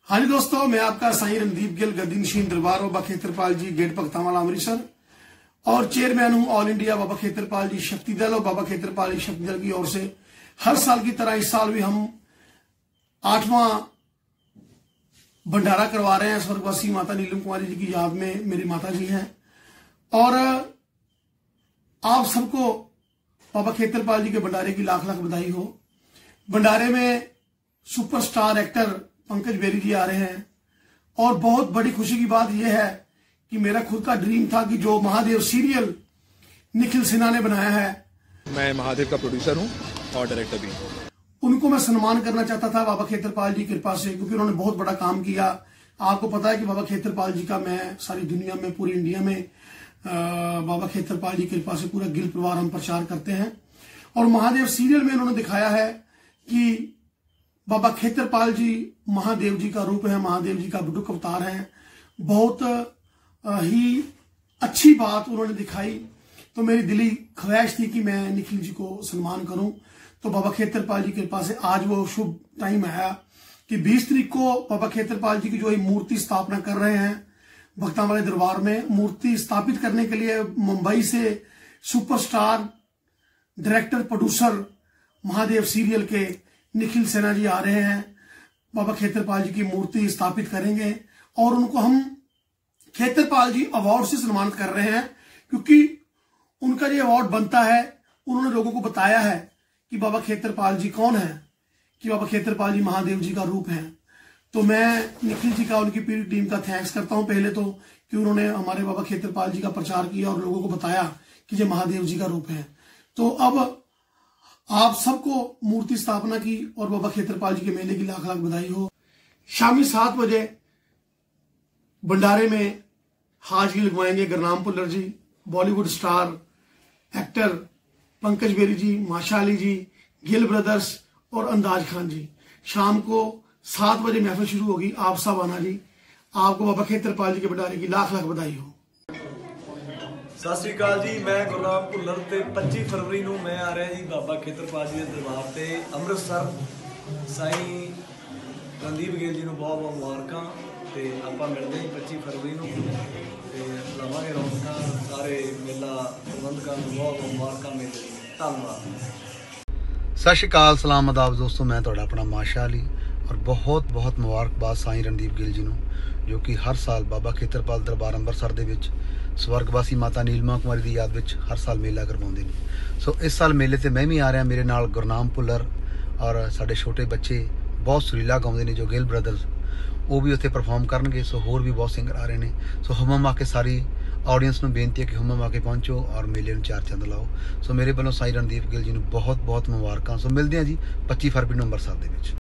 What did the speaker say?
हाँ जी दोस्तों, मैं आपका साईं रणदीप गिल गद्दी नशीन दरबार बाबा खेतरपाल जी गेट भगतांवाला अमृतसर और चेयरमैन हूं ऑल इंडिया बाबा खेतरपाल जी शक्ति दल और बाबा खेतरपाल जी शक्ति दल की ओर से हर साल की तरह इस साल भी हम 8वां भंडारा करवा रहे हैं। स्वर्गवासी माता नीलम कुमारी जी की याद में मेरी माता जी हैं और आप सबको बाबा खेतरपाल जी के भंडारे की लाख लाख बधाई हो। भंडारे में सुपरस्टार एक्टर पंकज बेरी जी आ रहे हैं और बहुत बड़ी खुशी की बात यह है कि मेरा खुद का ड्रीम था कि जो महादेव सीरियल निखिल सिन्हा ने बनाया है, मैं महादेव का प्रोड्यूसर हूं और डायरेक्टर भी, उनको मैं सम्मान करना चाहता था बाबा खेतरपाल जी की कृपा से, क्योंकि उन्होंने बहुत बड़ा काम किया। आपको पता है कि बाबा खेतरपाल जी का मैं सारी दुनिया में, पूरी इंडिया में बाबा खेतरपाल जी की कृपा से पूरा गिल परिवार हम प्रचार करते हैं। और महादेव सीरियल में उन्होंने दिखाया है कि बाबा खेतरपाल जी महादेव जी का रूप है, महादेव जी का बुडुक अवतार है। बहुत ही अच्छी बात उन्होंने दिखाई, तो मेरी दिली ख्वाहिश थी कि मैं निखिल जी को सम्मान करूं। तो बाबा खेतरपाल जी की कृपा से आज वो शुभ टाइम आया कि 20 तारीख को बाबा खेतरपाल जी की जो मूर्ति स्थापना कर रहे हैं भगतांवाले दरबार में। मूर्ति स्थापित करने के लिए मुंबई से superstar director producer Mahadev serial के निखिल सिन्हा जी आ रहे हैं। बाबा खेतरपाल जी की मूर्ति स्थापित करेंगे और उनको हम खेतरपाल जी अवार्ड से सम्मानित कर रहे हैं, क्योंकि उनका ये अवार्ड बनता है। उन्होंने लोगों को बताया है कि बाबा खेतरपाल जी कौन है, कि बाबा खेतरपाल जी महादेव जी का रूप है। तो मैं निखिल जी का, उनकी पूरी टीम का थैंक्स करता हूं पहले तो, कि उन्होंने हमारे बाबा खेतरपाल जी का प्रचार किया और लोगों को बताया कि ये महादेव जी का रूप है। तो अब आप सबको मूर्ति स्थापना की और बाबा खेतरपाल जी के मेले की लाख लाख बधाई हो। शामी 7 बजे भंडारे में हाजिरी लगवाएंगे Gurnam Bhullar ji, Bollywood star actor Pankaj Berry ji, Masha Ali जी, गिल ब्रदर्स और अंदाज खान जी। शाम को 7 बजे महफिल शुरू होगी। आप सब आना जी। आपको बाबा खेतरपाल जी के भंडारे की लाख लाख बधाई हो। सत श्री अकाल जी, मैं गुरनाम भुल्लर ते 25 फरवरी ਨੂੰ मैं आ रहा जी बाबा खेतरपाल जी के दरबार से अमृतसर। साईं रणदीप गिल जी ਨੂੰ बहुत बहुत मुबारकां ਤੇ ਆਪਾਂ ਮਿਲਦੇ ਹਾਂ 25 फरवरी ਨੂੰ ਤੇ ਲਾਵਾਂਗੇ ਰੌਣਕਾਂ। ਸਾਰੇ ਮੇਲਾ ਪ੍ਰਬੰਧਕਾਂ ਨੂੰ ਬਹੁਤ ਬਹੁਤ ਮੁਬਾਰਕਾਂ ਮੇਲੇ ਦੀਆਂ। ਧੰਨਵਾਦ। सत श्री अकाल, सलाम आदाब दोस्तों, मैं तुहाडा अपना माशा अली और बहुत बहुत मुबारकबाद साईं रणदीप गिल जी ਨੂੰ, जो कि हर साल बाबा खेतरपाल दरबार अंबरसर ਦੇ ਵਿੱਚ स्वर्गवासी माता नीलमा कुमारी की याद ਵਿੱਚ हर साल मेला करवाते हैं। सो इस साल मेले ते मैं भी आ रहा। मेरे नाल गुरनाम भुल्लर और साढ़े छोटे बच्चे बहुत सुरीला गाते हैं, जो गिल ब्रदर्स, वो भी उत्थे परफॉर्म करनगे। सो होर भी बहुत सिंगर आ रहे हैं। सो हुमम आके सारी ऑडियंस ਨੂੰ बेनती है कि हुमम आके पहुँचो और मेले ਨੂੰ 4 चंद लाओ। सो मेरे वालों साईं रणदीप गिल जी ਨੂੰ बहुत बहुत मुबारकां। सो मिलते हैं जी 25 फरवरी ਨੂੰ ਅੰਮ੍ਰਿਤਸਰ ਦੇ ਵਿੱਚ।